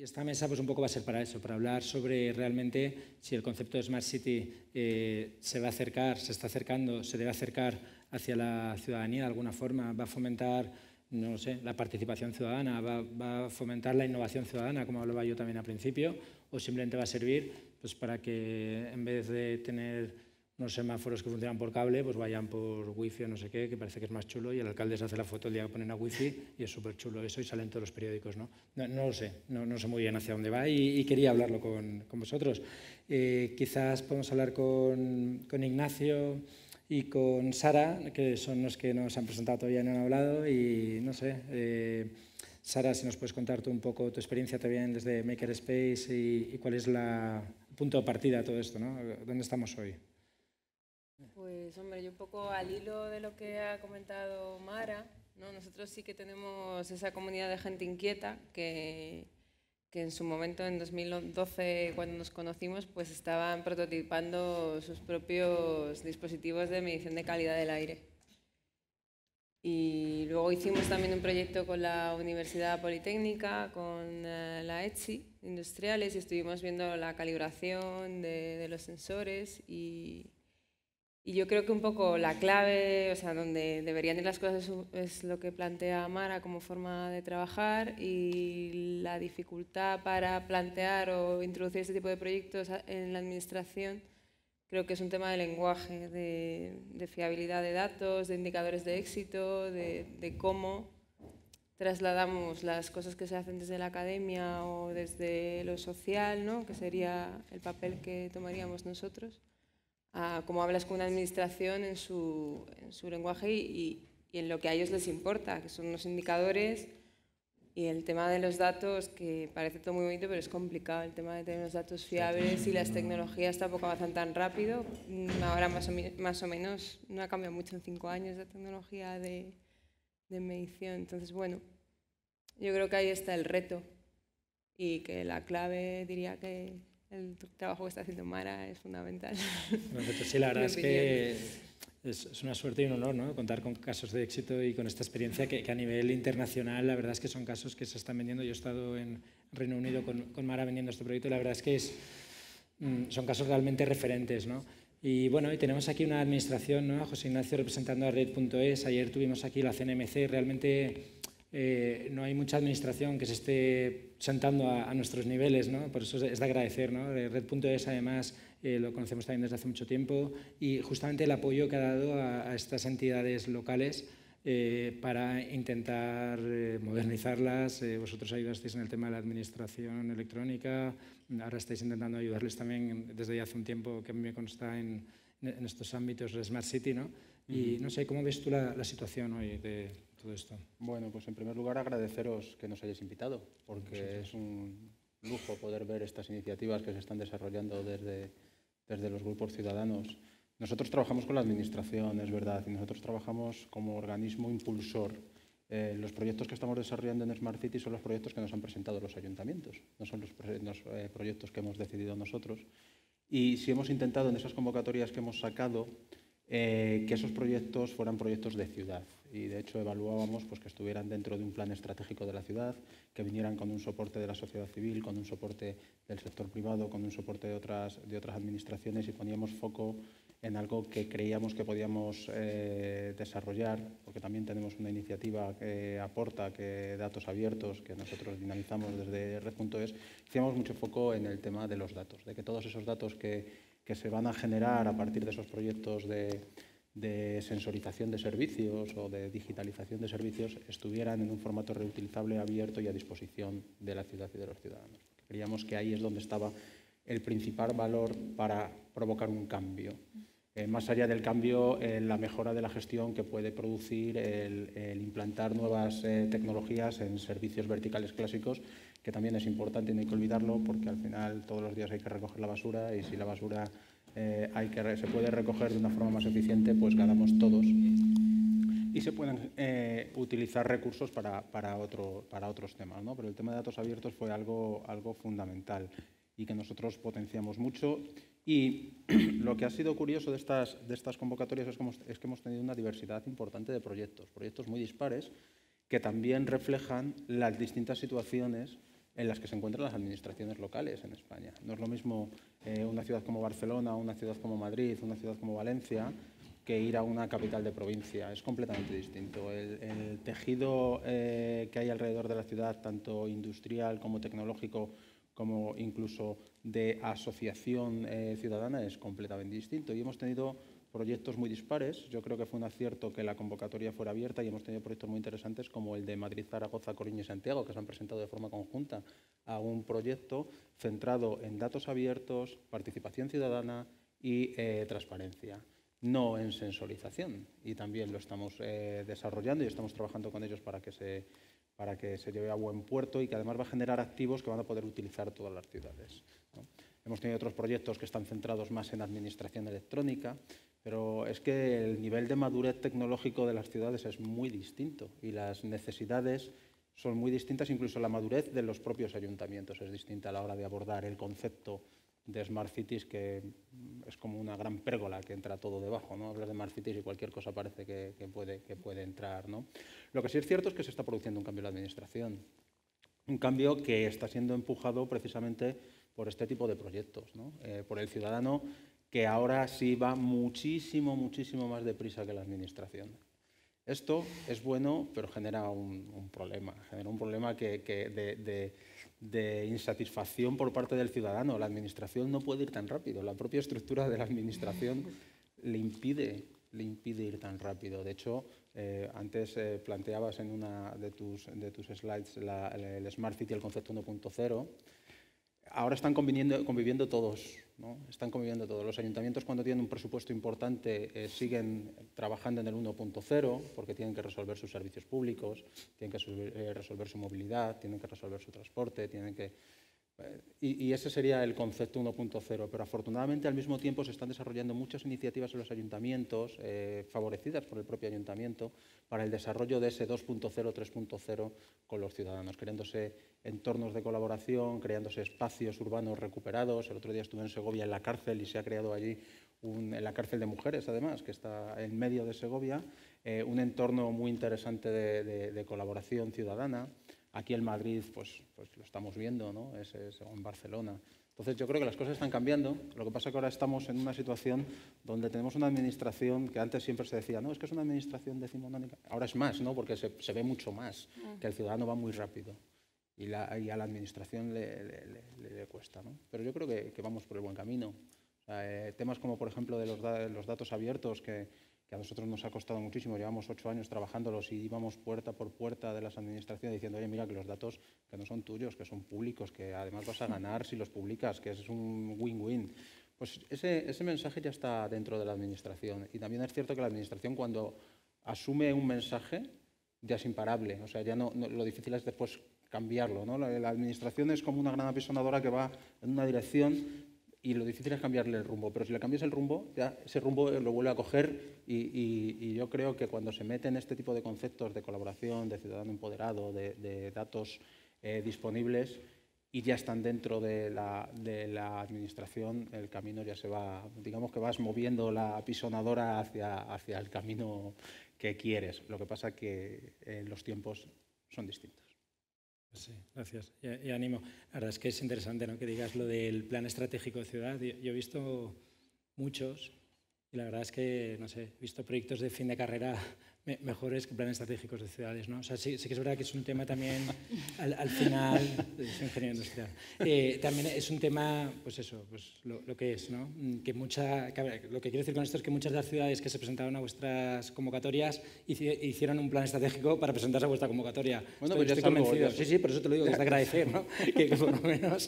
Y esta mesa pues un poco va a ser para eso, para hablar sobre realmente si el concepto de Smart City se va a acercar, se está acercando, se debe acercar hacia la ciudadanía de alguna forma, va a fomentar, no sé, la participación ciudadana, va a fomentar la innovación ciudadana, como hablaba yo también al principio, o simplemente va a servir pues, para que en vez de tener unos semáforos que funcionan por cable, pues vayan por wifi o no sé qué, que parece que es más chulo, y el alcalde se hace la foto el día que ponen a wifi y es súper chulo eso y salen todos los periódicos, ¿no? No lo sé, no sé muy bien hacia dónde va y quería hablarlo con vosotros. Quizás podemos hablar con Ignacio y con Sara, que son los que nos han presentado todavía y no han hablado, y no sé, Sara, si nos puedes contar tú un poco tu experiencia también desde Makerspace y cuál es el punto de partida de todo esto, ¿no? ¿Dónde estamos hoy? Pues hombre, yo un poco al hilo de lo que ha comentado Mara, ¿no? Nosotros sí que tenemos esa comunidad de gente inquieta que en su momento, en 2012, cuando nos conocimos, pues estaban prototipando sus propios dispositivos de medición de calidad del aire. Y luego hicimos también un proyecto con la Universidad Politécnica, con la ETSI, industriales, y estuvimos viendo la calibración de los sensores y yo creo que un poco la clave, o sea, donde deberían ir las cosas es lo que plantea Mara como forma de trabajar, y la dificultad para plantear o introducir este tipo de proyectos en la administración creo que es un tema de lenguaje, de fiabilidad de datos, de indicadores de éxito, de cómo trasladamos las cosas que se hacen desde la academia o desde lo social, ¿no? Que sería el papel que tomaríamos nosotros, a cómo hablas con una administración en su lenguaje y en lo que a ellos les importa, que son los indicadores y el tema de los datos, que parece todo muy bonito, pero es complicado el tema de tener los datos fiables, y las tecnologías tampoco avanzan tan rápido. Ahora más o menos no ha cambiado mucho en 5 años la tecnología de medición. Entonces, bueno, yo creo que ahí está el reto, y que la clave, diría que el trabajo que está haciendo Mara es fundamental. Perfecto. Sí, la verdad es que es una suerte y un honor, ¿no? Contar con casos de éxito y con esta experiencia que a nivel internacional, la verdad es que son casos que se están vendiendo. Yo he estado en Reino Unido con Mara vendiendo este proyecto y la verdad es que son casos realmente referentes, ¿no? Y bueno, y tenemos aquí una administración, ¿no? José Ignacio representando a Red.es. Ayer tuvimos aquí la CNMC. Realmente no hay mucha administración que se esté sentando a nuestros niveles, ¿no? Por eso es de agradecer, ¿no? Red.es, además, lo conocemos también desde hace mucho tiempo, y justamente el apoyo que ha dado a estas entidades locales para intentar modernizarlas. Vosotros ayudasteis en el tema de la administración electrónica, ahora estáis intentando ayudarles también desde ya hace un tiempo, que a mí me consta en estos ámbitos de Smart City, ¿no? Y no sé, ¿cómo ves tú la situación hoy de todo esto? Bueno, pues en primer lugar agradeceros que nos hayáis invitado, porque es un lujo poder ver estas iniciativas que se están desarrollando desde los grupos ciudadanos. Nosotros trabajamos con la administración, es verdad, y nosotros trabajamos como organismo impulsor. Los proyectos que estamos desarrollando en Smart City son los proyectos que nos han presentado los ayuntamientos, no son los proyectos que hemos decidido nosotros. Y sí hemos intentado en esas convocatorias que hemos sacado que esos proyectos fueran proyectos de ciudad, y de hecho evaluábamos pues, que estuvieran dentro de un plan estratégico de la ciudad, que vinieran con un soporte de la sociedad civil, con un soporte del sector privado, con un soporte de otras administraciones, y poníamos foco en algo que creíamos que podíamos desarrollar, porque también tenemos una iniciativa que aporta datos abiertos, que nosotros dinamizamos desde Red.es. Hacíamos mucho foco en el tema de los datos, de que todos esos datos que se van a generar a partir de esos proyectos de sensorización de servicios o de digitalización de servicios estuvieran en un formato reutilizable, abierto y a disposición de la ciudad y de los ciudadanos. Creíamos que ahí es donde estaba el principal valor para provocar un cambio. Más allá del cambio, la mejora de la gestión que puede producir el implantar nuevas tecnologías en servicios verticales clásicos, que también es importante y no hay que olvidarlo, porque al final todos los días hay que recoger la basura, y si la basura se puede recoger de una forma más eficiente, pues ganamos todos. Y se pueden utilizar recursos para otros temas, ¿no? Pero el tema de datos abiertos fue algo fundamental y que nosotros potenciamos mucho. Y lo que ha sido curioso de estas convocatorias es que hemos tenido una diversidad importante de proyectos muy dispares, que también reflejan las distintas situaciones en las que se encuentran las administraciones locales en España. No es lo mismo una ciudad como Barcelona, una ciudad como Madrid, una ciudad como Valencia, que ir a una capital de provincia. Es completamente distinto. El tejido que hay alrededor de la ciudad, tanto industrial como tecnológico, como incluso de asociación ciudadana, es completamente distinto. Y hemos tenido proyectos muy dispares. Yo creo que fue un acierto que la convocatoria fuera abierta y hemos tenido proyectos muy interesantes como el de Madrid, Zaragoza, Coruña y Santiago, que se han presentado de forma conjunta a un proyecto centrado en datos abiertos, participación ciudadana y transparencia, no en sensorización. Y también lo estamos desarrollando y estamos trabajando con ellos para que se lleve a buen puerto y que además va a generar activos que van a poder utilizar todas las ciudades, ¿no? Hemos tenido otros proyectos que están centrados más en administración electrónica, pero es que el nivel de madurez tecnológico de las ciudades es muy distinto y las necesidades son muy distintas, incluso la madurez de los propios ayuntamientos es distinta a la hora de abordar el concepto de Smart Cities, que es como una gran pérgola que entra todo debajo, ¿no? Hablas de Smart Cities y cualquier cosa parece que puede entrar, ¿no? Lo que sí es cierto es que se está produciendo un cambio en la administración, un cambio que está siendo empujado precisamente por este tipo de proyectos, ¿no? Por el ciudadano, que ahora sí va muchísimo más deprisa que la administración. Esto es bueno, pero genera un problema. Genera un problema de insatisfacción por parte del ciudadano. La administración no puede ir tan rápido. La propia estructura de la administración le impide ir tan rápido. De hecho, antes planteabas en una de tus slides el Smart City, el concepto 1.0. Ahora están conviviendo todos, ¿no? Están conviviendo todos. Los ayuntamientos, cuando tienen un presupuesto importante, siguen trabajando en el 1.0 porque tienen que resolver sus servicios públicos, tienen que resolver su movilidad, tienen que resolver su transporte, y ese sería el concepto 1.0, pero afortunadamente al mismo tiempo se están desarrollando muchas iniciativas en los ayuntamientos, favorecidas por el propio ayuntamiento, para el desarrollo de ese 2.0, 3.0 con los ciudadanos, creándose entornos de colaboración, creándose espacios urbanos recuperados. El otro día estuve en Segovia en la cárcel y se ha creado allí, en la cárcel de mujeres además, que está en medio de Segovia, un entorno muy interesante de colaboración ciudadana. Aquí en Madrid pues lo estamos viendo, ¿no? En Barcelona. Entonces yo creo que las cosas están cambiando. Lo que pasa es que ahora estamos en una situación donde tenemos una administración que antes siempre se decía, no, es que es una administración decimonónica. Ahora es más, ¿no? Porque se ve mucho más, que el ciudadano va muy rápido y a la administración le cuesta, ¿no? Pero yo creo que vamos por el buen camino. O sea, temas como, por ejemplo, de los datos abiertos, que a nosotros nos ha costado muchísimo, llevamos 8 años trabajándolos y íbamos puerta por puerta de las administraciones diciendo, oye, mira que los datos que no son tuyos, que son públicos, que además vas a ganar si los publicas, que es un win-win. Pues ese mensaje ya está dentro de la administración. Y también es cierto que la administración, cuando asume un mensaje, ya es imparable. O sea, ya no lo difícil es después cambiarlo, ¿no? La administración es como una gran apisonadora que va en una dirección y lo difícil es cambiarle el rumbo, pero si le cambias el rumbo, ya ese rumbo lo vuelve a coger y yo creo que cuando se meten este tipo de conceptos de colaboración, de ciudadano empoderado, de datos disponibles y ya están dentro de la administración, el camino ya se va, digamos que vas moviendo la apisonadora hacia el camino que quieres. Lo que pasa es que los tiempos son distintos. Sí, gracias. Y ánimo. La verdad es que es interesante, ¿no?, que digas lo del plan estratégico de ciudad. Yo he visto muchos y la verdad es que, no sé, he visto proyectos de fin de carrera mejores que planes estratégicos de ciudades, ¿no? O sea, sí que es verdad que es un tema también, al final, soy ingeniero industrial, también es un tema, pues eso, pues lo que es, ¿no? Lo que quiero decir con esto es que muchas de las ciudades que se presentaron a vuestras convocatorias hicieron un plan estratégico para presentarse a vuestra convocatoria. Bueno, estoy convencido. Sí, por eso te lo digo, que es de agradecer, ¿no? que por lo menos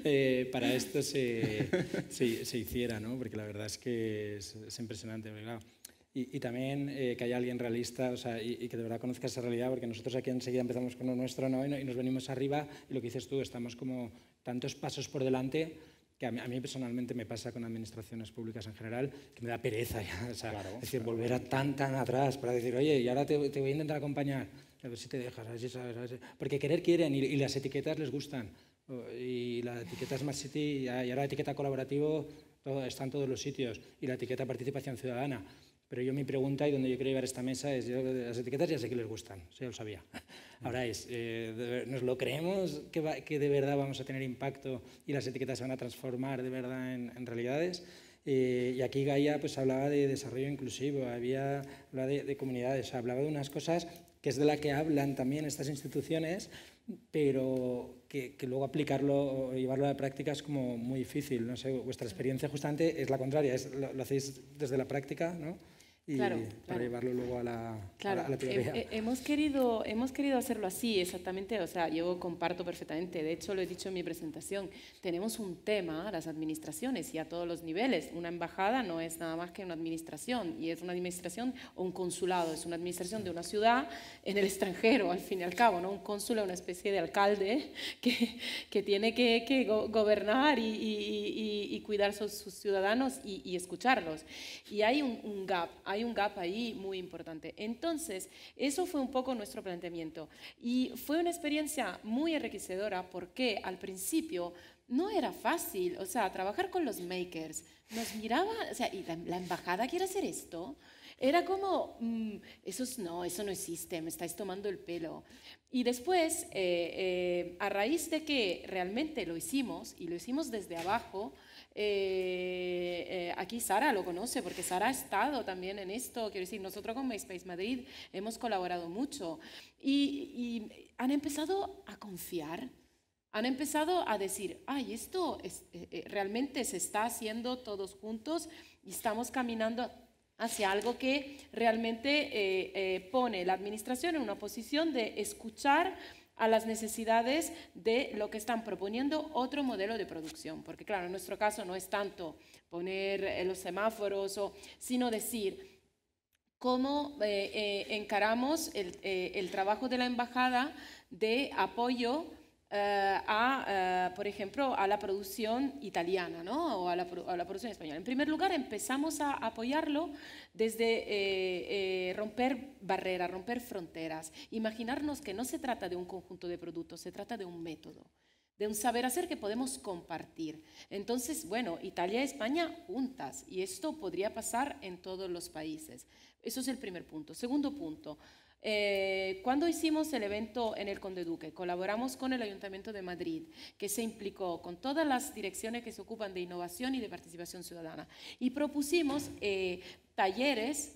para esto se hiciera, ¿no? Porque la verdad es que es impresionante, claro. Y también que haya alguien realista, o sea, y que de verdad conozca esa realidad, porque nosotros aquí enseguida empezamos con lo nuestro, ¿no? Y nos venimos arriba, y lo que dices tú, estamos como tantos pasos por delante, que a mí personalmente me pasa con administraciones públicas en general, que me da pereza ya, o sea, claro, es decir, volver a tan atrás para decir, oye, y ahora te voy a intentar acompañar, a ver si te dejas, a ver si sabes, porque querer quieren, y las etiquetas les gustan, y la etiqueta Smart City, y ahora la etiqueta colaborativo, está en todos los sitios, y la etiqueta participación ciudadana. Pero yo mi pregunta y donde yo quiero llevar esta mesa es, yo las etiquetas ya sé que les gustan, eso ya lo sabía. Ahora es, ¿nos lo creemos que de verdad vamos a tener impacto y las etiquetas se van a transformar de verdad en realidades? Y aquí Gaia pues, hablaba de desarrollo inclusivo, hablaba de comunidades, hablaba de unas cosas que es de la que hablan también estas instituciones, pero que luego aplicarlo o llevarlo a la práctica es como muy difícil. No sé, vuestra experiencia justamente es la contraria, lo hacéis desde la práctica, ¿no? Y para llevarlo luego a la teoría. Hemos querido hacerlo así, exactamente, o sea, yo comparto perfectamente, de hecho lo he dicho en mi presentación, tenemos un tema, las administraciones y a todos los niveles, una embajada no es nada más que una administración, y es una administración o un consulado, es una administración de una ciudad en el extranjero, al fin y al cabo, ¿no? Un cónsul es una especie de alcalde que tiene que gobernar y cuidar a sus ciudadanos y escucharlos, y hay un gap ahí muy importante. Entonces, eso fue un poco nuestro planteamiento. Y fue una experiencia muy enriquecedora porque al principio no era fácil, o sea, trabajar con los makers. Nos miraba, o sea, ¿y la embajada quiere hacer esto? Era como, eso no existe, me estáis tomando el pelo. Y después, a raíz de que realmente lo hicimos, y lo hicimos desde abajo, aquí Sara lo conoce porque Sara ha estado también en esto, quiero decir, nosotros con MySpace Madrid hemos colaborado mucho y han empezado a confiar, han empezado a decir, ay, esto realmente se está haciendo todos juntos y estamos caminando hacia algo que realmente pone la administración en una posición de escuchar a las necesidades de lo que están proponiendo otro modelo de producción. Porque claro, en nuestro caso no es tanto poner los semáforos, sino decir cómo encaramos el trabajo de la embajada de apoyo por ejemplo, a la producción italiana, ¿no? O a la producción española. En primer lugar, empezamos a apoyarlo desde romper barreras, romper fronteras, imaginarnos que no se trata de un conjunto de productos, se trata de un método, de un saber hacer que podemos compartir. Entonces, bueno, Italia y España juntas, y esto podría pasar en todos los países. Eso es el primer punto. Segundo punto, cuando hicimos el evento en el Conde Duque, colaboramos con el Ayuntamiento de Madrid, que se implicó con todas las direcciones que se ocupan de innovación y de participación ciudadana, y propusimos talleres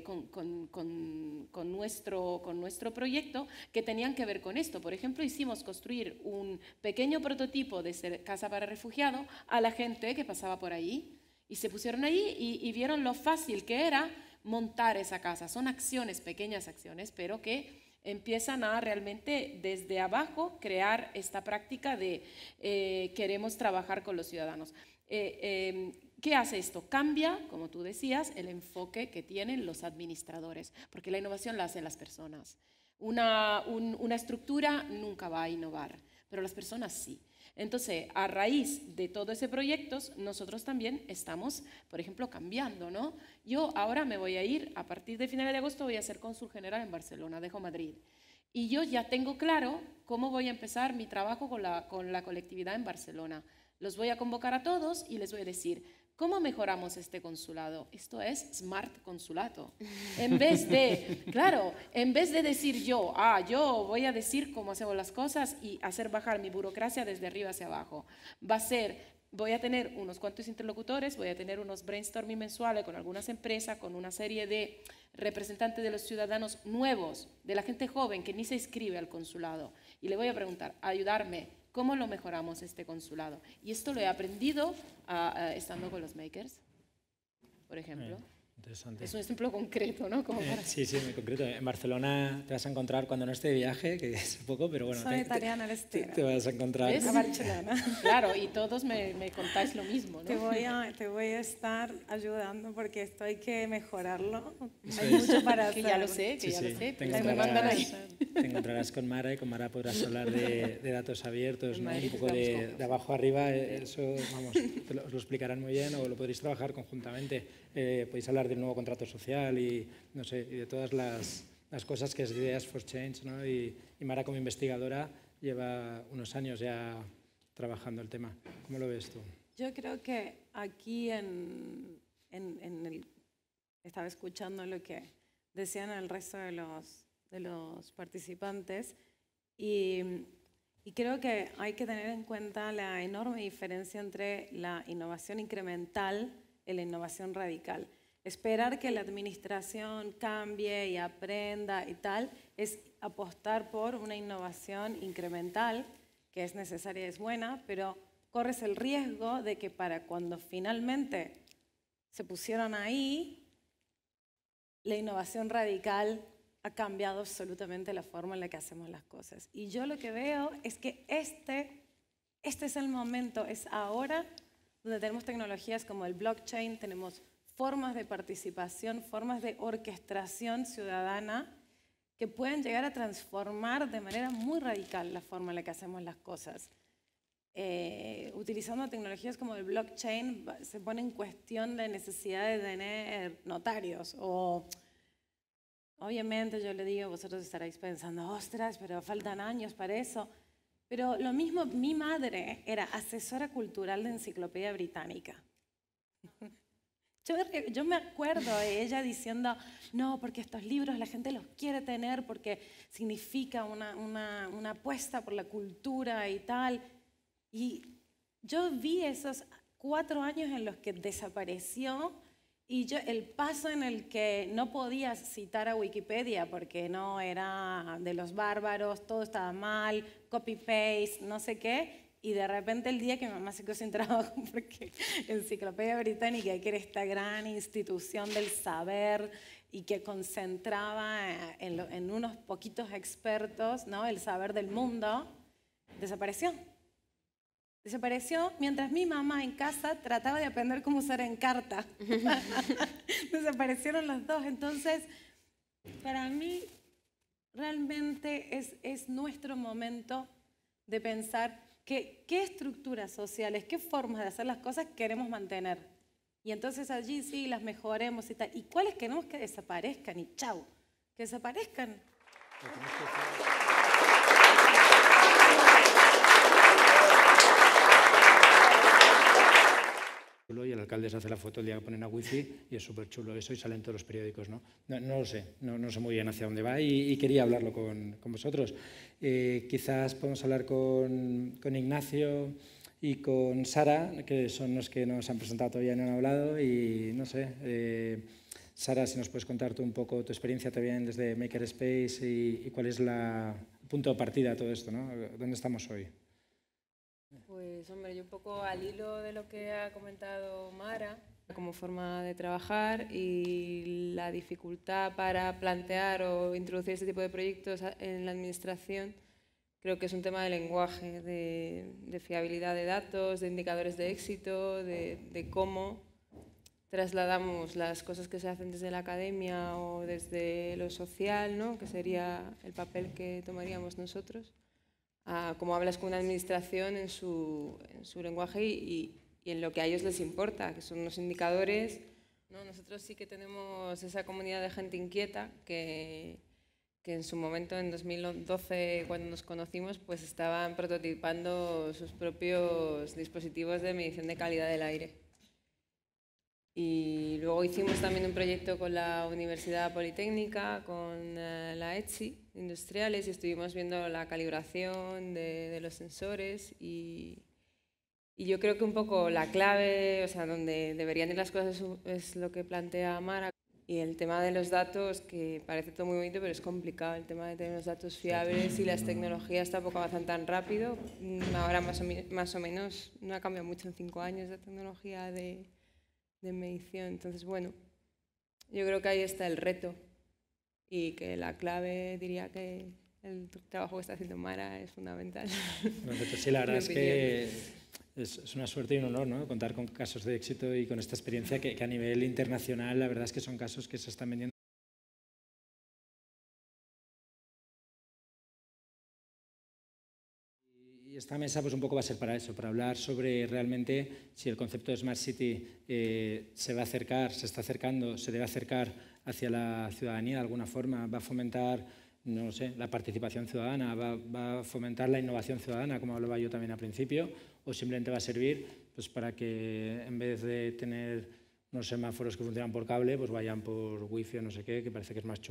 con nuestro proyecto que tenían que ver con esto. Por ejemplo, hicimos construir un pequeño prototipo de casa para refugiados a la gente que pasaba por ahí, y se pusieron ahí y vieron lo fácil que era montar esa casa. Son acciones, pequeñas acciones, pero que empiezan a realmente desde abajo crear esta práctica de queremos trabajar con los ciudadanos. ¿Qué hace esto? Cambia, como tú decías, el enfoque que tienen los administradores, porque la innovación la hacen las personas. Una estructura nunca va a innovar, pero las personas sí. Entonces, a raíz de todo ese proyecto, nosotros también estamos, por ejemplo, cambiando, ¿no? Yo ahora me voy a ir, a partir de finales de agosto voy a ser cónsul general en Barcelona, dejo Madrid. Y yo ya tengo claro cómo voy a empezar mi trabajo con la colectividad en Barcelona. Los voy a convocar a todos y les voy a decir, ¿cómo mejoramos este consulado? Esto es Smart Consulato. En vez de, claro, en vez de decir yo voy a decir cómo hacemos las cosas y hacer bajar mi burocracia desde arriba hacia abajo, va a ser, voy a tener unos cuantos interlocutores, voy a tener unos brainstorming mensuales con algunas empresas, con una serie de representantes de los ciudadanos nuevos, de la gente joven que ni se inscribe al consulado, y le voy a preguntar, ayudarme, ¿cómo lo mejoramos este consulado? Y esto lo he aprendido estando con los makers, por ejemplo. Interesante. Es un ejemplo concreto, ¿no? Como para... Sí, muy concreto. En Barcelona te vas a encontrar cuando no esté de viaje, que es poco, pero bueno, Soy italiana, te vas a encontrar. ¿Ves? A Barcelona. Claro, y todos me contáis lo mismo, ¿no? Te voy a estar ayudando porque esto hay que mejorarlo. Hay mucho para hacer. Que ya lo sé, Te encontrarás con Mara y con Mara podrás hablar de datos abiertos, ¿no? Un poco de abajo arriba, eso, vamos, os lo explicarán muy bien o lo podréis trabajar conjuntamente. Podéis hablar del nuevo contrato social y, no sé, y de todas las cosas que es Ideas for Change, ¿no? Y Mara como investigadora lleva unos años ya trabajando el tema. ¿Cómo lo ves tú? Yo creo que aquí en el estaba escuchando lo que decían el resto de los participantes y creo que hay que tener en cuenta la enorme diferencia entre la innovación incremental y la innovación radical. Esperar que la administración cambie y aprenda y tal es apostar por una innovación incremental, que es necesaria y es buena, pero corres el riesgo de que para cuando finalmente se pusieron ahí, la innovación radical ha cambiado absolutamente la forma en la que hacemos las cosas. Y yo lo que veo es que este es el momento, es ahora donde tenemos tecnologías como el blockchain, tenemos formas de participación, formas de orquestación ciudadana que pueden llegar a transformar de manera muy radical la forma en la que hacemos las cosas. Utilizando tecnologías como el blockchain se pone en cuestión la necesidad de tener notarios o... Obviamente yo le digo, vosotros estaréis pensando, ostras, pero faltan años para eso. Pero lo mismo, mi madre era asesora cultural de Enciclopedia Británica. Yo me acuerdo de ella diciendo, no, porque estos libros la gente los quiere tener porque significa una apuesta por la cultura y tal. Y yo vi esos 4 años en los que desapareció y el paso en el que no podía citar a Wikipedia porque no era de los bárbaros, todo estaba mal, copy-paste, no sé qué. Y de repente el día que mi mamá se quedó sin trabajo porque Enciclopedia Británica, que era esta gran institución del saber y que concentraba en unos poquitos expertos, ¿no?, el saber del mundo, desapareció. Desapareció mientras mi mamá en casa trataba de aprender cómo usar Encarta. Desaparecieron los dos. Entonces, para mí, realmente es nuestro momento de pensar qué estructuras sociales, qué formas de hacer las cosas queremos mantener. Y entonces allí sí las mejoremos y tal. ¿Y cuáles queremos que desaparezcan? Y chau, que desaparezcan. Y el alcalde se hace la foto el día que ponen a wifi y es súper chulo eso y sale en todos los periódicos, ¿no? No lo sé, no sé muy bien hacia dónde va y quería hablarlo con vosotros. Quizás podemos hablar con Ignacio y con Sara, que son los que nos han presentado, todavía no han hablado y no sé, Sara, si nos puedes contar tú un poco tu experiencia también desde Makerspace y cuál es el punto de partida de todo esto, ¿no? ¿Dónde estamos hoy? Pues hombre, yo un poco al hilo de lo que ha comentado Mara, como forma de trabajar y la dificultad para plantear o introducir este tipo de proyectos en la administración, creo que es un tema de lenguaje, de fiabilidad de datos, de indicadores de éxito, de cómo trasladamos las cosas que se hacen desde la academia o desde lo social, ¿no?, que sería el papel que tomaríamos nosotros, a cómo hablas con una administración en su lenguaje y en lo que a ellos les importa, que son los indicadores, ¿no? Nosotros sí que tenemos esa comunidad de gente inquieta que en su momento, en 2012, cuando nos conocimos, pues estaban prototipando sus propios dispositivos de medición de calidad del aire. Y luego hicimos también un proyecto con la Universidad Politécnica, con la ETSI, industriales, y estuvimos viendo la calibración de los sensores y yo creo que un poco la clave, o sea, donde deberían ir las cosas es lo que plantea Mara. Y el tema de los datos, que parece todo muy bonito, pero es complicado, el tema de tener los datos fiables y las tecnologías tampoco avanzan tan rápido. Ahora más o menos no ha cambiado mucho en 5 años de tecnología de medición. Entonces, bueno, yo creo que ahí está el reto y que la clave, diría que el trabajo que está haciendo Mara es fundamental. Sí, la verdad es que es una suerte y un honor, ¿no?, contar con casos de éxito y con esta experiencia que a nivel internacional la verdad es que son casos que se están vendiendo. Y esta mesa pues un poco va a ser para eso, para hablar sobre realmente si el concepto de Smart City se va a acercar, se está acercando, se debe acercar hacia la ciudadanía de alguna forma, va a fomentar, no sé, la participación ciudadana, va a fomentar la innovación ciudadana, como hablaba yo también al principio, o simplemente va a servir pues, para que en vez de tener unos semáforos que funcionan por cable, pues vayan por wifi o no sé qué, que parece que es más chulo.